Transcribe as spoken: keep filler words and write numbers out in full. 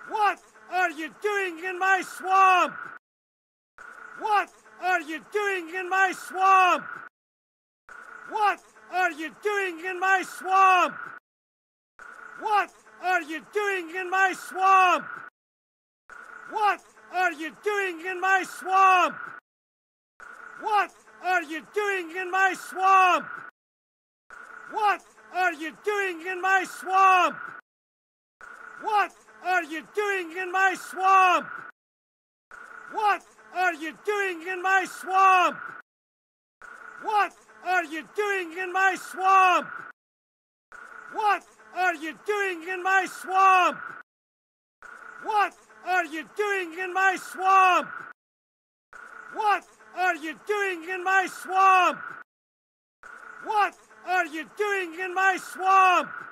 What are you doing in my swamp? What are you doing in my swamp? What are you doing in my swamp? What are you doing in my swamp? What are you doing in my swamp? What are you doing in my swamp? What are you doing in my swamp? What are you doing in my swamp? What are you doing in my swamp? What are you doing in my swamp? What are you doing in my swamp? What are you doing in my swamp? What are you doing in my swamp? What are you doing in my swamp?